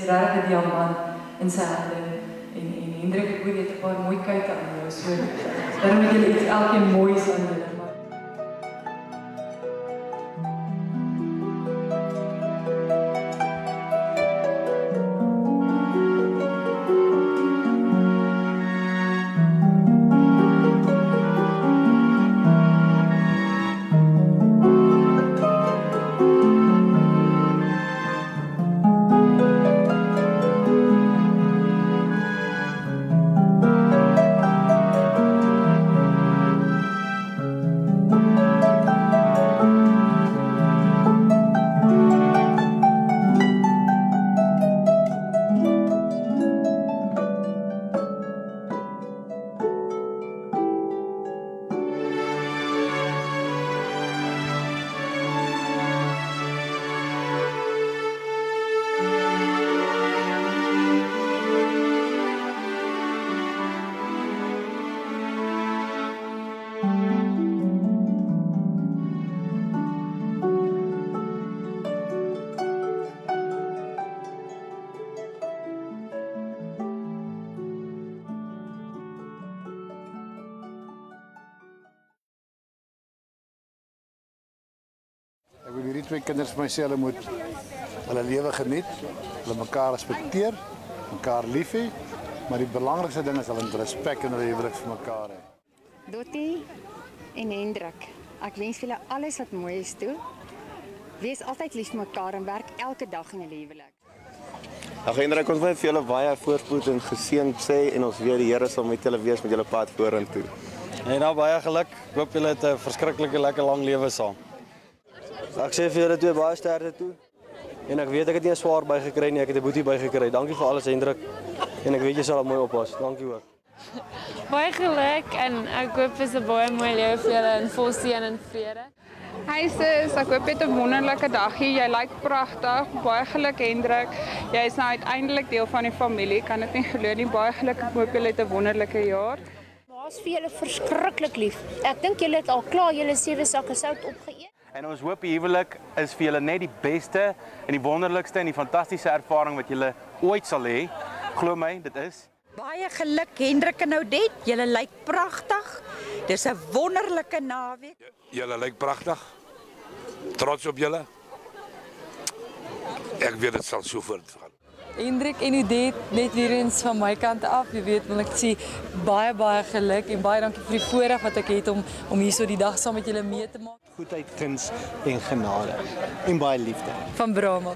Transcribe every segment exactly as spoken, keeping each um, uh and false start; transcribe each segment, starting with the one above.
regtig 'n diamant in sy hande. En, en Hendrik, ek weet 'n paar mooi kuite aan jou, so daarom het julle iets elkeen moois aan julle. Ek wil hierdie twee kinders vir my sê hulle moet hulle lewe geniet, hulle mekaar respekteer, mekaar lief hê, maar die belangrikste ding is hulle moet respek in hulle huwelik vir mekaar hê. Dottie en Hendrik, ek wens vir julle alles wat mooi is toe. Wees altyd lief vir mekaar en werk elke dag in julle huwelik. Ag Hendrik, ons wil vir julle baie voorspoed en geseënd sê en ons weet die Here sal met julle wees met julle pad vorentoe. En nou baie geluk. Ek hoop julle het 'n verskriklike lekker lang lewe saam. Ek sê vir julle twee baie sterkte toe. En ek weet ek het nie 'n swaar by gekry nie, ek het 'n boetie by gekry. Dankie vir alles Hendrik. En ek weet jy sal mooi oppas. Dankie ook. Baie geluk en ek hoop dit is 'n baie mooi lewe vir julle in vol seën en vrede. Hi sis, ek hoop jy het 'n wonderlike dag hier. Jy lyk pragtig. Baie geluk Hendrik. Jy is nou uiteindelik deel van die familie. Kan dit nie glo nie. Baie geluk. Ek hoop julle het 'n wonderlike jaar. Ma's vir julle verskriklik lief. Ek dink julle het al klaar julle sewe sakke sout opgeëet. En ons hoop die huwelik is vir julle net die beste en die wonderlikste en die fantastiese ervaring wat julle ooit sal hê. Glo my, dit is. Baie geluk Hendrik en Oudet. Julle lyk pragtig. Dis 'n wonderlike naweek. Julle lyk pragtig. Trots op julle. Ek weet dit sal so voortgaan. Hendrik en Oudet, net weer eens van my kant af, jy weet, wil ek sê baie baie geluk en baie dankie vir die voorreg wat ek het om om hier so die dag saam met julle mee te maak. Goedheid, guns en genade en baie liefde. Van Brahma.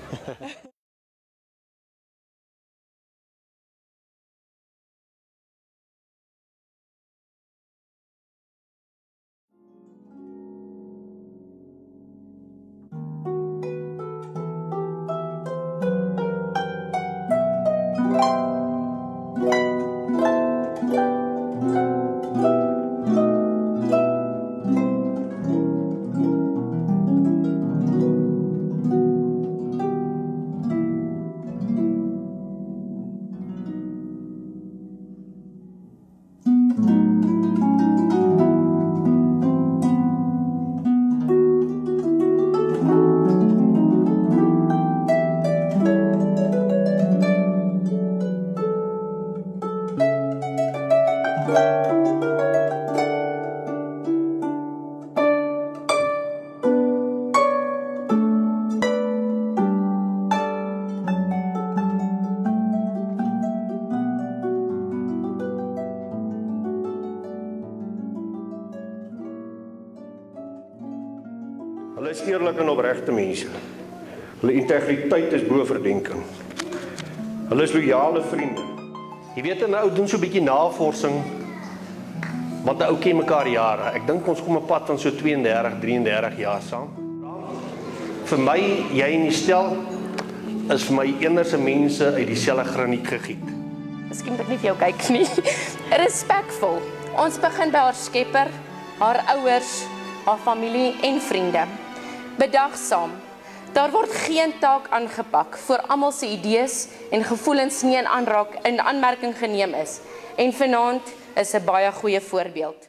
Hulle is eerlik en opregte mense. Hulle integriteit is bo verdenking. Hulle is loyale vriende. Jy weet 'n ou doen so 'n bietjie navorsing want 'n ou ken mekaar jare. Ek dink ons kom 'n pad van so tweeëndertig, drieëndertig jaar saam. Vir my, jy en die stel is vir my enderse mense uit dieselfde graniet gegiet. Miskien moet ek nie vir jou kyk nie. Respekvol. Ons begin by haar skepper, haar ouers, haar familie en vriende. Bedagsaam. Daar word geen taak aangepak voor almal se idees en gevoelens nie in aanraak in aanmerking geneem is. En vanaand is 'n baie goeie voorbeeld.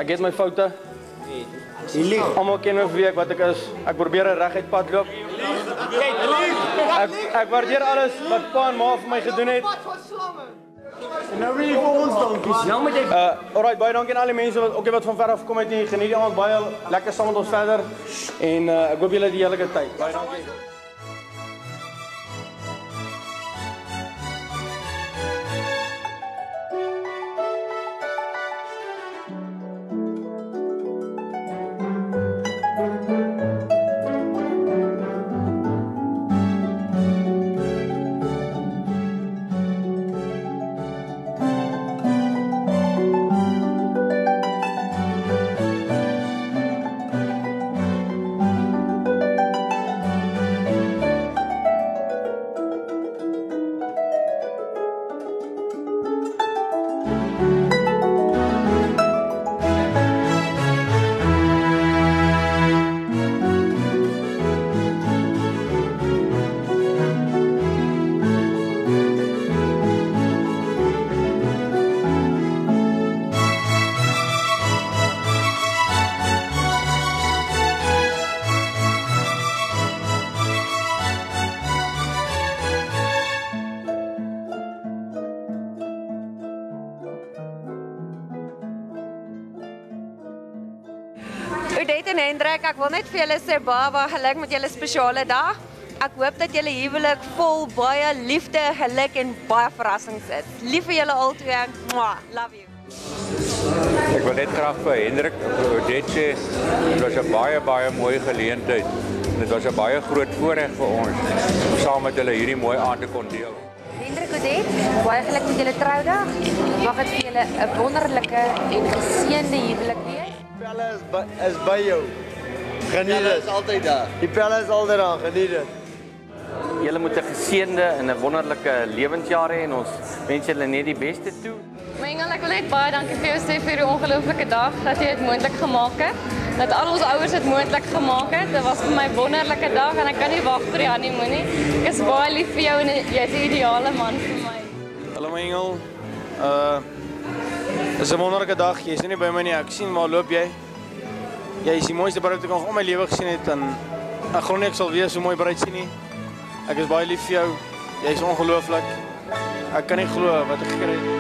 Ek het my foute. Jy lieg. Almal ken my vir wie ek wat ek is. Ek probeer 'n reguit pad loop. Ek ek waardeer alles wat pa en ma vir my gedoen het. En nou wil jy vir ons dankies. Nou moet jy uh alright, baie dankie aan al die mense wat ook wat van ver af kom het hier. Geniet die aand baie lekker saam met ons verder en uh, ek hoop julle het die heerlike tyd. Baie dankie. Odette en Hendrik, ek wil net vir julle sê baie baie geluk met julle spesiale dag. Ek hoop dat julle huwelik vol baie liefde, geluk en baie verrassings is. Lief vir julle albei. Mwah, love you. Ek wil net graag vir Hendrik en vir Odette sê, dit was 'n baie baie mooi geleentheid. Dit was 'n baie groot voorreg vir ons om saam met hulle hierdie mooi aand te kon deel. Hendrik, Odette, baie geluk met julle troudag. Mag dit vir julle 'n wonderlike en geseënde huwelik wees. Die pelle is by, is by jou. Geniet dit. Is altyd daar. Die pelle is altyd daar. Geniet dit. Julle moet 'n geseënde en 'n wonderlike lewensjaar hê en ons wens julle net die beste toe. My engel, ek wil net baie dankie vir jou sê vir hierdie ongelooflike dag dat jy dit moontlik gemaak het. Dat al ons ouers dit moontlik gemaak het. Dit was vir my 'n wonderlike dag en ek kan nie wag vir die honeymoon nie. Ek is baie lief vir jou en jy's die ideale man vir my. Hallo my engel. Uh Dis 'n wonderlike dag. Jy's nie by my nie. Ek sien waar loop jy. Jy is die mooiste bruid wat ek nog in my lewe gesien het en ek glo nie ek sal weer so mooi bruid sien nie. Ek is baie lief vir jou. Jy's ongelooflik. Ek kan nie glo wat ek gekry het.